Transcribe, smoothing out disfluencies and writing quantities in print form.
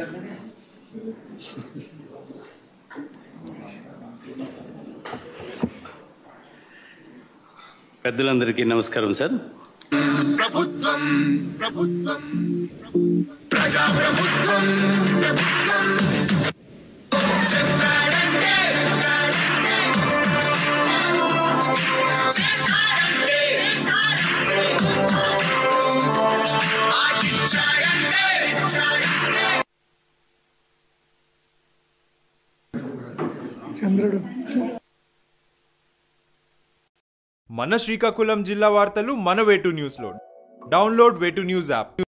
పెద్దలందరికీ నమస్కారం సార్. ప్రభుత్వం ప్రభుత్వం ప్రజా ప్రభుత్వం ప్రభుత్వం మన శ్రీకాకుళం జిల్లా వార్తలు మన Way2News లో డౌన్లోడ్ Way2News యాప్.